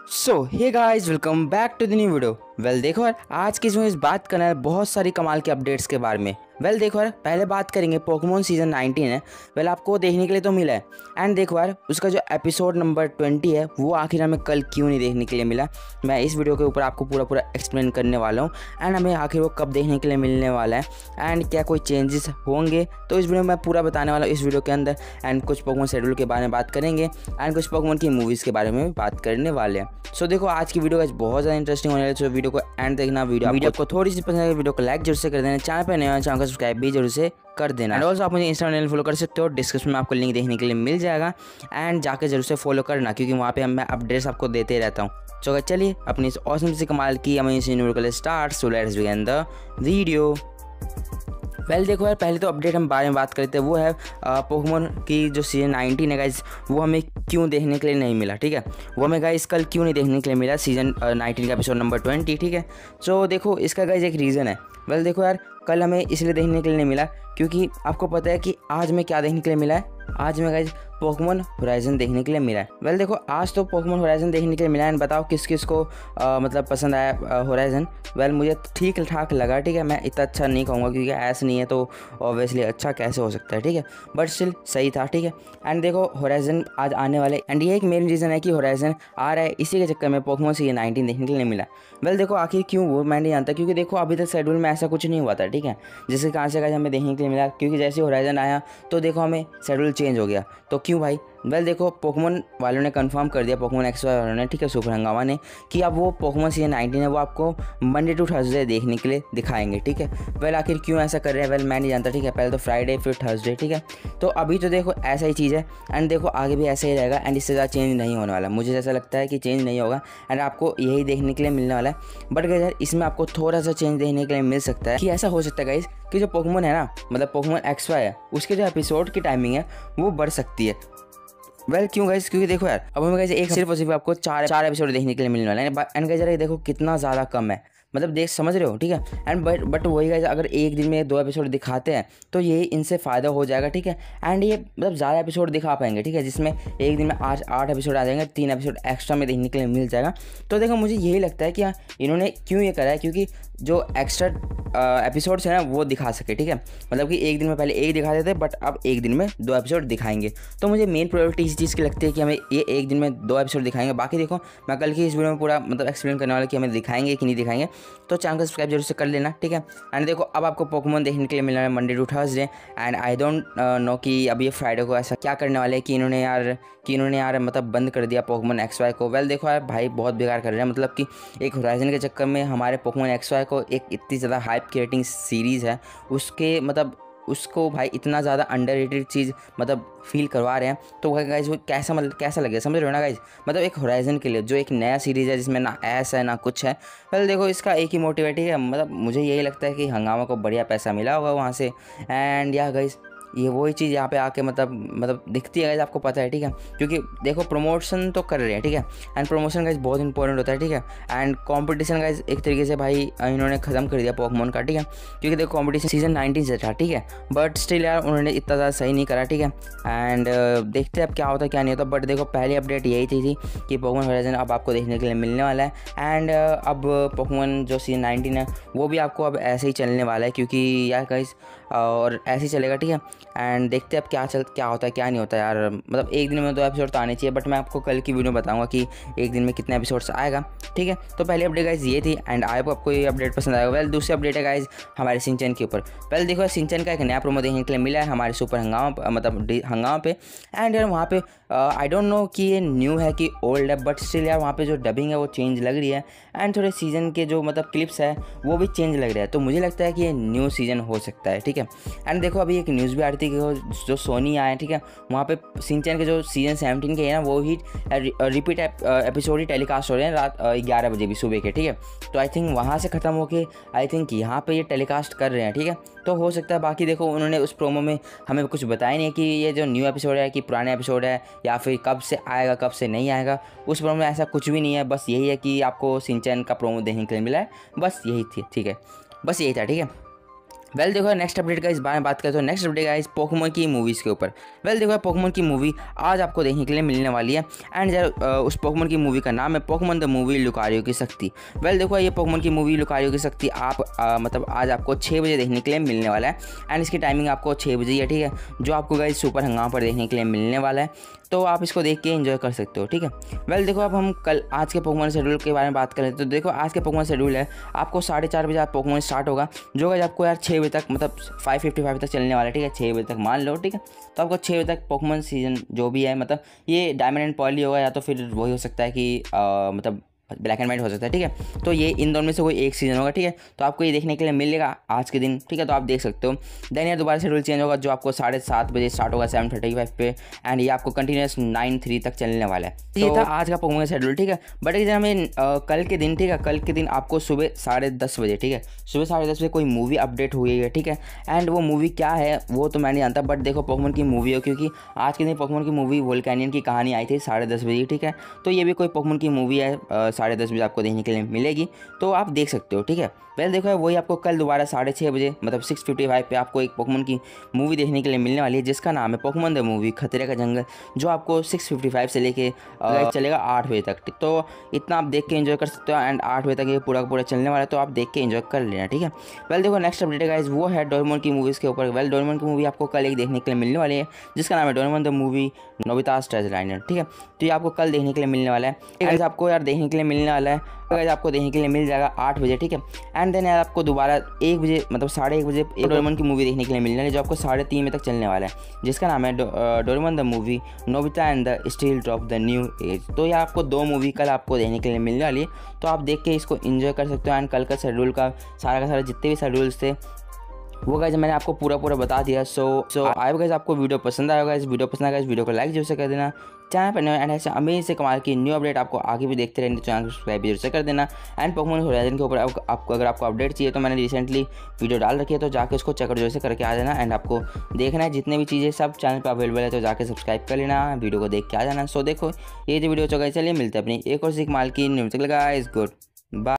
So hey guys, welcome back to the new video. देखो यार, आज की इस बात करना है बहुत सारी कमाल के अपडेट्स के बारे में। देखो यार, पहले बात करेंगे पोकेमॉन सीजन 19 है। आपको देखने के लिए तो मिला है। एंड देखो यार, उसका जो एपिसोड नंबर 20 है वो आखिर हमें कल क्यों नहीं देखने के लिए मिला, मैं इस वीडियो के ऊपर आपको पूरा एक्सप्लेन करने वाला हूँ। एंड हमें आखिर वो कब देखने के लिए मिलने वाला है एंड क्या कोई चेंजेस होंगे, तो इस वीडियो में मैं पूरा बताने वाला हूँ इस वीडियो के अंदर। एंड कुछ पोकेमॉन शेड्यूल के बारे में बात करेंगे एंड कुछ पोकेमॉन की मूवीज़ के बारे में बात करने वाले हैं। सो देखो, आज की वीडियो बहुत ज़्यादा इंटरेस्टिंग होने वाली है। सो वीडियो को एंड देखना। वीडियो आपको थोड़ी सी पसंद है, वीडियो को लाइक जरूर से कर देना। चैनल पर नया चैनल को सब्सक्राइब भी जरूर से कर देना। एंड ऑल्सो आप मुझे इंस्टाग्राम फॉलो कर सकते हो, डिस्क्रिप्शन में आपको लिंक देखने के लिए मिल जाएगा। एंड जाकर जरूर से फॉलो करना, क्योंकि वहाँ पे मैं अपडेट्स आपको देते रहता हूँ। तो चलिए अपनी इस ऑसम से कमाल की अमेजिंग वीडियो को start. So let's begin the video. देखो यार, पहले तो अपडेट हम बारे में बात करते हैं, वो है पोकेमॉन की जो सीजन 19 है गाइस, वो हमें क्यों देखने के लिए नहीं मिला। ठीक है, वो हमें गाइस कल क्यों नहीं देखने के लिए मिला, सीजन 19 का एपिसोड नंबर 20। ठीक है, सो देखो इसका गाइस एक रीज़न है। देखो यार, कल हमें इसलिए देखने के लिए नहीं मिला क्योंकि आपको पता है कि आज हमें क्या देखने के लिए मिला है। आज में गाइस पोकेमॉन होराइजन देखने के लिए मिला है। देखो, आज तो पोकेमॉन होराइजन देखने के लिए मिला है। बताओ किस किस को मतलब पसंद आया होराइजन। मुझे ठीक ठाक लगा। ठीक है, मैं इतना अच्छा नहीं कहूँगा क्योंकि ऐसा नहीं है तो ऑब्वियसली अच्छा कैसे हो सकता है। ठीक है, बट स्टिल सही था। ठीक है, एंड देखो होराइजन आज आने वाले, एंड ये एक मेन रीज़न है कि होराइजन आ रहा है, इसी के चक्कर में पोकेमॉन सीजन 19 देखने के लिए मिला। देखो आखिर क्यों, वो मैं नहीं जानता, क्योंकि देखो अभी तक शेड्यूल में ऐसा कुछ नहीं हुआ था। ठीक है, जिसके कारण से हमें देखने के लिए मिला, क्योंकि जैसे होराइजन आया तो देखो हमें शेड्यूल चेंज हो गया। तो क्यों भाई? देखो पोकेमॉन वालों ने कंफर्म कर दिया, पोकेमॉन एक्सवाई वालों ने, ठीक है, सुपर हंगामा ने, कि अब वो पोकेमॉन सीजन 19 है वो आपको मंडे टू थर्सडे देखने के लिए दिखाएंगे। ठीक है, आखिर क्यों ऐसा कर रहे हैं मैं नहीं जानता। ठीक है, पहले तो फ्राइडे फिर थर्सडे। ठीक है, तो अभी तो देखो ऐसा ही चीज़ है एंड देखो आगे भी ऐसा ही रहेगा एंड इससे ज़्यादा चेंज नहीं होने वाला। मुझे जैसा लगता है कि चेंज नहीं होगा एंड आपको यही देखने के लिए मिलने वाला है। बट यार, इसमें आपको थोड़ा सा चेंज देखने के लिए मिल सकता है कि ऐसा हो सकता है गाइस कि जो पोकेमॉन है ना, पोकेमॉन एक्सवाई है, उसके जो एपिसोड की टाइमिंग है वो बढ़ सकती है। क्यों गाइस? क्योंकि देखो यार, अब हमें गाइस एक सिर्फ और सिर्फ आपको चार एपिसोड देखने के लिए मिलने वाला है। एंड गाइस यार, देखो कितना ज़्यादा कम है, देख समझ रहे हो। ठीक है, एंड बट वही गाइस, अगर एक दिन में 2 एपिसोड दिखाते हैं तो ये इनसे फ़ायदा हो जाएगा। ठीक है, एंड ये ज़्यादा एपिसोड दिखा पाएंगे। ठीक है, जिसमें एक दिन में 8 एपिसोड आ जाएंगे, 3 एपिसोड एक्स्ट्रा में देखने के लिए मिल जाएगा। तो देखो मुझे यही लगता है कि इन्होंने क्यों ये करा है, क्योंकि जो एक्स्ट्रा एपिसोड्स हैं ना वो दिखा सके। ठीक है, कि एक दिन में पहले एक दिखा देते बट अब एक दिन में 2 एपिसोड दिखाएंगे। तो मुझे मेन प्रायोरिटी इस चीज़ की लगती है कि हमें ये एक दिन में 2 एपिसोड दिखाएंगे। बाकी देखो मैं कल की इस वीडियो में पूरा एक्सप्लेन करने वाला कि हमें दिखाएंगे कि नहीं दिखाएंगे, तो चैनल को सब्सक्राइब जरूर से कर लेना। ठीक है, एंड देखो अब आपको पोकेमॉन देखने के लिए मिलना है Monday to Thursday. And I don't know कि अब ये फ्राइडे को ऐसा क्या करने वाले हैं कि इन्होंने यार बंद कर दिया पोकेमॉन एक्सवाई को। देखो यार भाई, बहुत बेकार कर रहे हैं। कि एक होराइजन के चक्कर में हमारे पोकेमॉन एक्सवाई को एक इतनी ज़्यादा हाइप क्रिएटिंग सीरीज़ है, उसके उसको भाई इतना ज़्यादा अंडररेटेड चीज़ फील करवा रहे हैं। तो गाइस वो कैसा लगे, समझ रहे हो ना गाइस। एक होराइजन के लिए जो एक नया सीरीज़ है जिसमें ना ऐसा है ना कुछ है। देखो इसका एक ही मोटिवेट है, मुझे यही लगता है कि हंगामा को बढ़िया पैसा मिला होगा वहाँ से। एंड या गाइस, ये वही चीज़ यहाँ पे आके दिखती है गाइस, आपको पता है। ठीक है, क्योंकि देखो प्रमोशन तो कर रहे हैं। ठीक है, एंड प्रमोशन गाइस बहुत इंपॉर्टेंट होता है। ठीक है, एंड कंपटीशन गाइस एक तरीके से भाई इन्होंने ख़त्म कर दिया पोकेमॉन का। ठीक है, क्योंकि देखो कंपटीशन सीजन 19 से था। ठीक है, बट स्टिल यार उन्होंने इतना ज़्यादा सही नहीं करा। ठीक है, एंड देखते हैं अब क्या होता है क्या नहीं होता। बट देखो पहली अपडेट यही थी कि पोकेमॉन होराइजन अब आपको देखने के लिए मिलने वाला है। एंड अब पोकेमॉन जो सीजन 19 है वो भी आपको अब ऐसे ही चलने वाला है, क्योंकि यार गाइस और ऐसे ही चलेगा। ठीक है, एंड देखते हैं अब क्या होता है क्या नहीं होता यार। एक दिन में 2 एपिसोड तो आने चाहिए, बट मैं आपको कल की वीडियो बताऊंगा कि एक दिन में कितने एपिसोड्स आएगा। ठीक है, तो पहली अपडेट गाइज ये थी एंड आई होप आपको ये अपडेट पसंद आएगा। दूसरी अपडेट है गाइज हमारे सिंचन के ऊपर। देखो सिंचन का एक नया प्रोमो देखने के लिए मिला है हमारे सुपर हंगामा पे। एंड यार वहाँ पे आई डोंट नो कि ये न्यू है कि ओल्ड है, बट स्टिल यार वहाँ पे जो डबिंग है वो चेंज लग रही है। एंड थोड़े सीजन के जो क्लिप्स है वो भी चेंज लग रहा है, तो मुझे लगता है कि ये न्यू सीजन हो सकता है। ठीक है, एंड देखो अभी एक न्यूज़ भी आ रही थी कि जो सोनी आए, ठीक है, वहाँ पे सिंचन के जो सीजन 17 के है ना वो ही रिपीट एपिसोड ही टेलीकास्ट हो रहे हैं रात 11 बजे भी सुबह के। ठीक है, तो आई थिंक वहाँ से ख़त्म होके आई थिंक यहाँ पे ये टेलीकास्ट कर रहे हैं। ठीक है, तो हो सकता है। बाकी देखो उन्होंने उस प्रोमो में हमें कुछ बताया नहीं कि ये जो न्यू एपिसोड है कि पुराने एपिसोड है या फिर कब से आएगा कब से नहीं आएगा। उस प्रोमो में ऐसा कुछ भी नहीं है, बस यही है कि आपको सिंचन का प्रोमो देखने के लिए मिला है, बस यही थी। ठीक है, बस यही था। ठीक है, वेल देखो नेक्स्ट अपडेट का इस बारे में बात करें तो नेक्स्ट अपडेट का इस पोकेमॉन की मूवीज़ के ऊपर। वेल देखो पोकेमॉन की मूवी आज आपको देखने के लिए मिलने वाली है एंड उस पोकेमॉन की मूवी का नाम है पोकेमॉन द मूवी लुकारियो की शक्ति। वेल देखो ये पोकेमॉन की मूवी लुकारियो की शक्ति आप मतलब आज आपको 6 बजे देखने के लिए मिलने वाला है एंड इसकी टाइमिंग आपको 6 बजे है, ठीक है, जो आपको गाइस सुपर हंगामा पर देखने के लिए मिलने वाला है, तो आप इसको देख के एंजॉय कर सकते हो, ठीक है। वेल देखो अब हम कल आज के पोकेमॉन शेड्यूल के बारे में बात करें तो देखो आज के पोकेमॉन शेड्यूल है आपको 4:30 बजे आप पोकेमॉन स्टार्ट होगा, जो गाइस आपको यार 6 बजे तक मतलब 5:55 तक चलने वाला है, ठीक है, 6 बजे तक मान लो, ठीक है। तो आपको 6 बजे तक पोकेमॉन सीजन जो भी है मतलब ये डायमंड एंड पर्ल होगा या तो फिर वही हो सकता है कि मतलब ब्लैक एंड वाइट हो सकता है, ठीक है। तो ये इन दोनों में से कोई एक सीज़न होगा, ठीक है। तो आपको ये देखने के लिए मिलेगा आज के दिन, ठीक है, तो आप देख सकते हो। देन यार दोबारा शेड्यूल चेंज होगा जो आपको 7:30 बजे स्टार्ट होगा 7:35 पे एंड ये आपको कंटिन्यूस 9:03 तक चलने वाला है। तो ये था आज का पोकेमॉन शेड्यूल, ठीक है। बट इधर हमें कल के दिन, ठीक है, कल के दिन आपको सुबह 10:30 बजे, ठीक है, सुबह 10:30 बजे कोई मूवी अपडेट हुई है, ठीक है। एंड वो मूवी क्या है वो तो मैं नहीं जानता, बट देखो पोकेमॉन की मूवी हो, क्योंकि आज के दिन पोकेमॉन की मूवी वोल्केनियन की कहानी आई थी 10:30 बजे, ठीक है। तो ये भी कोई पोकेमॉन की मूवी है 10:30 बजे आपको देखने के लिए मिलेगी, तो आप देख सकते हो, ठीक है। पहले देखो वही आपको कल दोबारा 6:30 बजे मतलब 6:55 पे आपको एक पोकेमॉन की मूवी देखने के लिए मिलने वाली है जिसका नाम है पोकेमॉन द मूवी खतरे का जंगल, जो आपको 6:55 से लेके चलेगा 8 बजे तक। तो इतना आप देख के एंजॉय कर सकते हो एंड 8 बजे तक ये पूरा पूरा चलने वाला है, तो आप देख के एंजॉय कर लेना, ठीक है। वेल देखो नेक्स्ट अपडेट गाइस वो है डोरेमोन की मूवीज़ के ऊपर। वेल डोरेमोन की मूवी आपको कल एक देखने के लिए मिलने वाली है जिसका नाम है Doraemon the movie Nobita's treasure island, ठीक है। तो ये आपको कल देखने के लिए मिलने वाला है गाइस, आपको यार देखने के लिए मिलने वाला है गाइस, आपको देखने के लिए मिल जाएगा 8 बजे, ठीक है। एंड देन यार आपको दोबारा 1 बजे मतलब 1:30 बजे एक डोरेमोन की मूवी देखने के लिए मिलने वाली है जो आपको 3:30 बजे तक चलने वाला है जिसका नाम है Doraemon the movie Nobita and the steel drop the new age. तो ये आपको 2 मूवी कल आपको देखने के लिए मिलने वाली है, तो आप देख के इसको एंजॉय कर सकते हो। एंड कल का शेड्यूल का सारा जितने भी शेड्यूल्स थे वो गाइस मैंने आपको पूरा बता दिया। सो आई गाइस आपको वीडियो पसंद आएगा, इस वीडियो पसंद आएगा इस वीडियो को लाइक जरूर से कर देना, चैनल पर नए एंड ऐसे अमेजिंग से कमाल की न्यू अपडेट आपको आगे भी देखते रहने, चैनल को सब्सक्राइब जरूर से कर देना। एंड पोकेमॉन होराइजन के ऊपर आपको अगर आपको अपडेट चाहिए तो मैंने रिसेंटली वीडियो डाल रखी है, तो जाके उसको चेकआउट जरूर से करके आ जाना। एंड आपको देखना है जितने भी चीज़ें सब चैनल पर अवेलेबल है, तो जाके सब्सक्राइब कर लेना, वीडियो को देख के आ जाना। सो देखो ये जो वीडियो चलिए मिलते हैं अपनी एक और सी कमाल की न्यूज़। Guys good bye.